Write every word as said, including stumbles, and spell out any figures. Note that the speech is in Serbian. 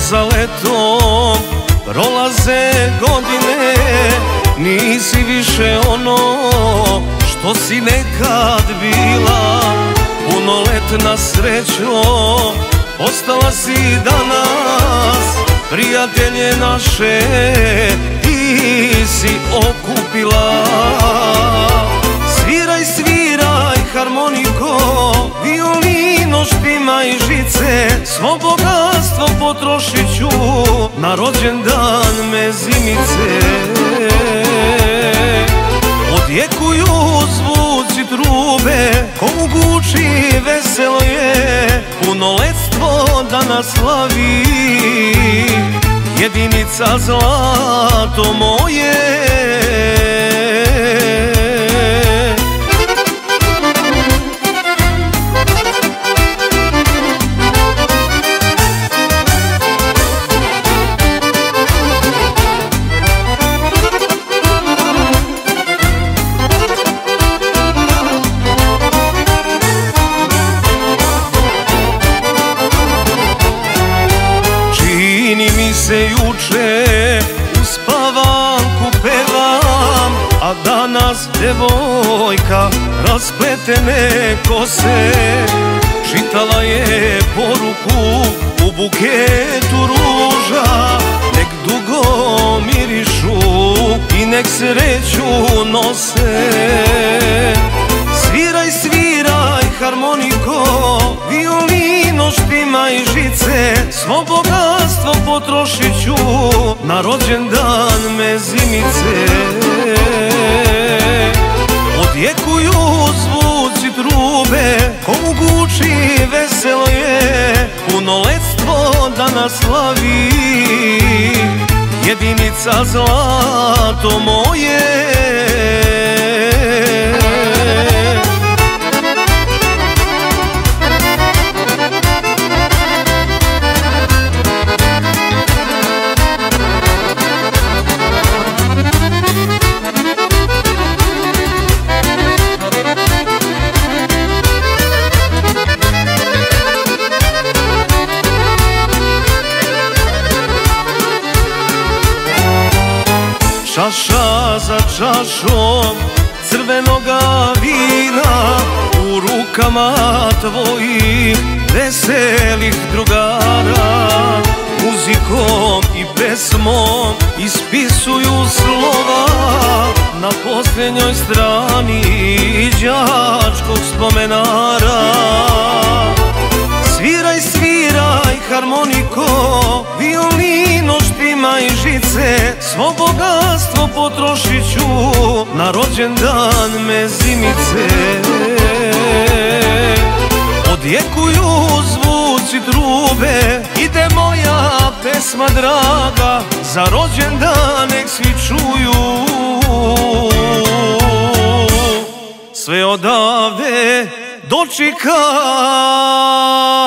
za letom, prolaze godine, nisi više ono što si nekad bila. Punoletna srećo, ostala si danas, prijatelje naše ti si okupila. Sviraj, sviraj harmoniko, violino, štimaj žice, svo bogatstvo potrošit ću na rođendan mezimice. Odjekuju zvuci trube, ko u Guči veselo je, punoletstvo danas slavi, jedinica zlato moje. Čini mi se juče u spavanku pevam, a danas devojka raspletene kose čitala je poruku u buketu ruža. Nek dugo mirišu i nek sreću nose. Sviraj, sviraj harmoniko, violino, štimaj žice, svo bogatstvo potrošit ću na rođendan mezimice. Odjekuju zvuci trube, ko u Guči veselo je, punoletstvo danas slavi, jedinica zlato moje. Čaša za čašom crvenoga vina, u rukama tvojih veselih drugara, muzikom i pesmom ispisuju slova na posljednjoj strani đačkog spomenara. Sviraj, sviraj harmoniko, violino, štimaj žice, svo bogatstvo potrošit ću na rođendan mezimice. Odjekuju zvuci trube, ide moja pesma draga, za rođendan nek svi čuju. Sve odavde do Čikaga.